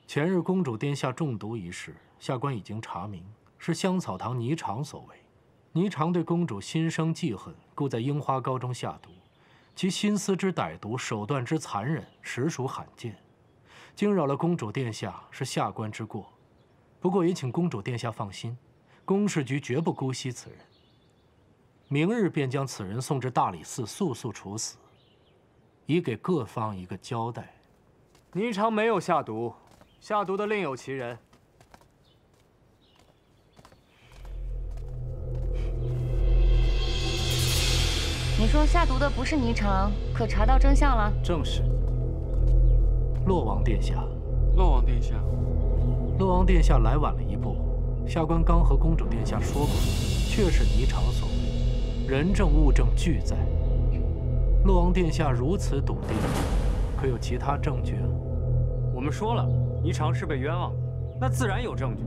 前日公主殿下中毒一事，下官已经查明，是香草堂霓裳所为。霓裳对公主心生记恨，故在樱花膏中下毒，其心思之歹毒，手段之残忍，实属罕见。惊扰了公主殿下，是下官之过。不过也请公主殿下放心，公事局绝不姑息此人。明日便将此人送至大理寺，速速处死，以给各方一个交代。 霓裳没有下毒，下毒的另有其人。 你说下毒的不是霓裳，可查到真相了？ 正是。 洛王殿下， 洛王殿下， 洛王殿下来晚了一步。下官刚和公主殿下说过，确是霓裳所为，人证物证俱在。洛王殿下如此笃定，可有其他证据？ 我们说了，霓裳是被冤枉的，那自然有证据。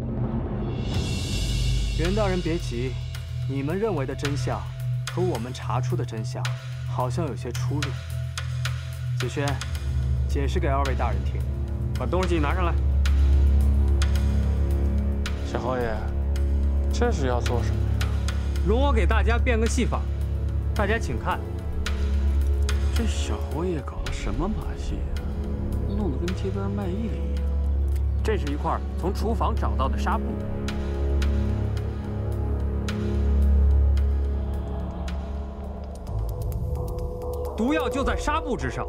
袁大人别急，你们认为的真相和我们查出的真相好像有些出入。子轩，解释给二位大人听。把东西拿上来。 小侯爷，这是要做什么呀？ 容我给大家变个戏法，大家请看。 这小侯爷搞的什么把戏呀？弄得跟街边卖艺的一样。 这是一块从厨房找到的纱布。毒药就在纱布之上。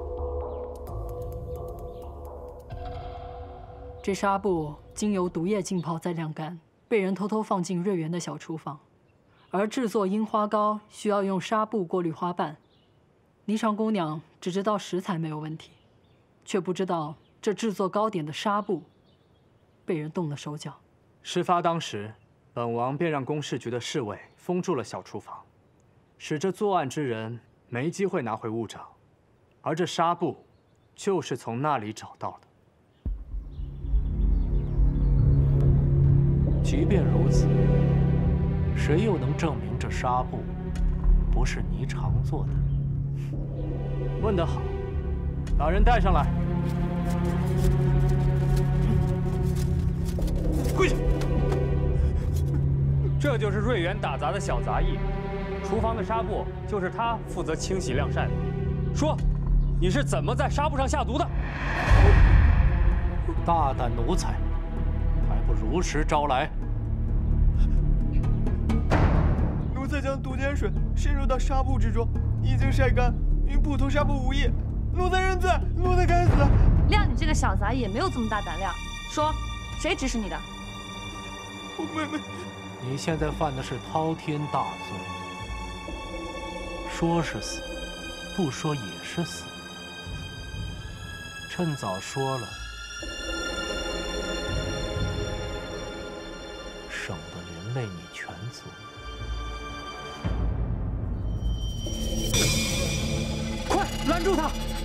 这纱布经由毒液浸泡再晾干，被人偷偷放进瑞园的小厨房。而制作樱花膏需要用纱布过滤花瓣。霓裳姑娘只知道食材没有问题，却不知道这制作糕点的纱布被人动了手脚。事发当时，本王便让公事局的侍卫封住了小厨房，使这作案之人没机会拿回物证，而这纱布就是从那里找到的。 即便如此，谁又能证明这纱布不是霓裳做的？ 问得好，把人带上来。 跪下！这就是瑞园打杂的小杂役，厨房的纱布就是他负责清洗晾晒的。说，你是怎么在纱布上下毒的？ 大胆奴才，还不如实招来！ 奴才将毒碱水渗入到纱布之中，已经晒干，与普通纱布无异。奴才认罪，奴才该死。 谅你这个小杂役也没有这么大胆量。说，谁指使你的？ 我妹妹。 你现在犯的是滔天大罪，说是死，不说也是死。趁早说了，省得连累你全族。 快拦住他！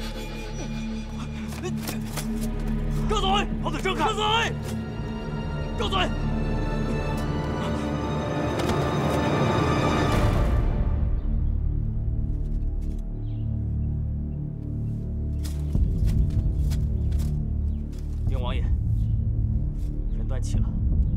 张嘴！把嘴张开！张嘴！张嘴！ 宁王爷，人断气了。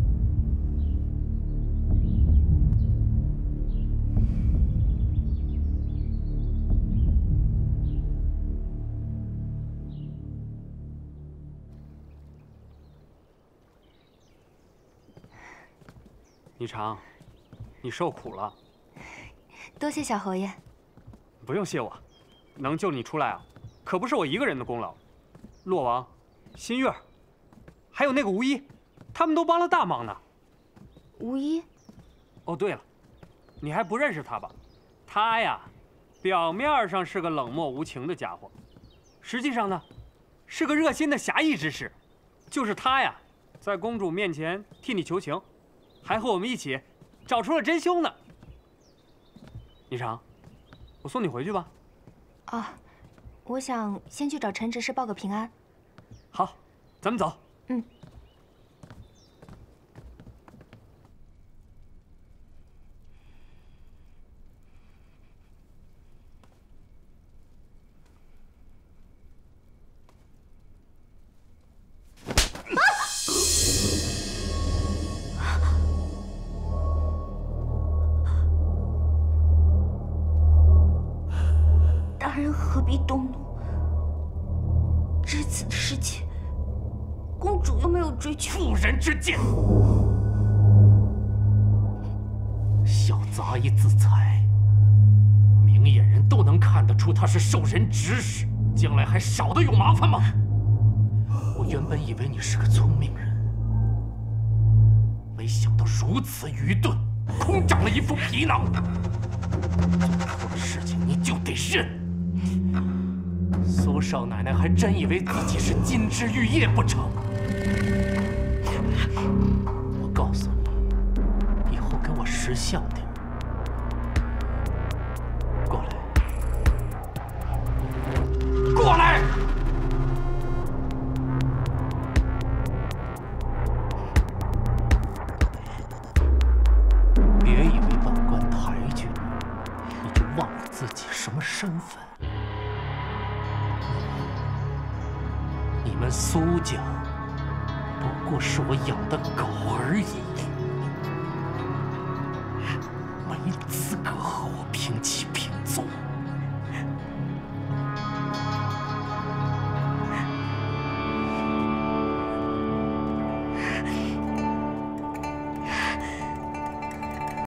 霓裳，你受苦了。 多谢小侯爷。 不用谢我，能救你出来啊，可不是我一个人的功劳。洛王、新月，还有那个吴一，他们都帮了大忙呢。 吴一？ 哦，对了，你还不认识他吧？他呀，表面上是个冷漠无情的家伙，实际上呢，是个热心的侠义之士。就是他呀，在公主面前替你求情。还和我们一起找出了真凶呢。霓裳，我送你回去吧。 啊，我想先去找陈执事报个平安。 好，咱们走。 嗯。 公主又没有追求。 妇人之见，小杂役自裁，明眼人都能看得出他是受人指使，将来还少得有麻烦吗？我原本以为你是个聪明人，没想到如此愚钝，空长了一副皮囊。做错了事情你就得认。苏少奶奶还真以为自己是金枝玉叶不成？我告诉你，以后给我识相点。过来，过来！别以为本官抬举你，你就忘了自己什么身份。你们苏家不过是我养的狗。